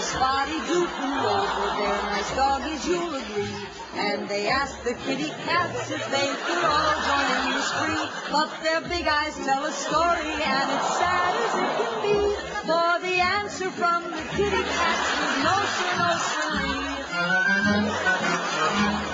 Spotty, Doot, and Rover, they're nice doggies, you'll agree. And they asked the kitty cats if they could all join in the spree. But their big eyes tell a story, and it's sad as it can be. For the answer from the kitty cats was no, sir, no, sir.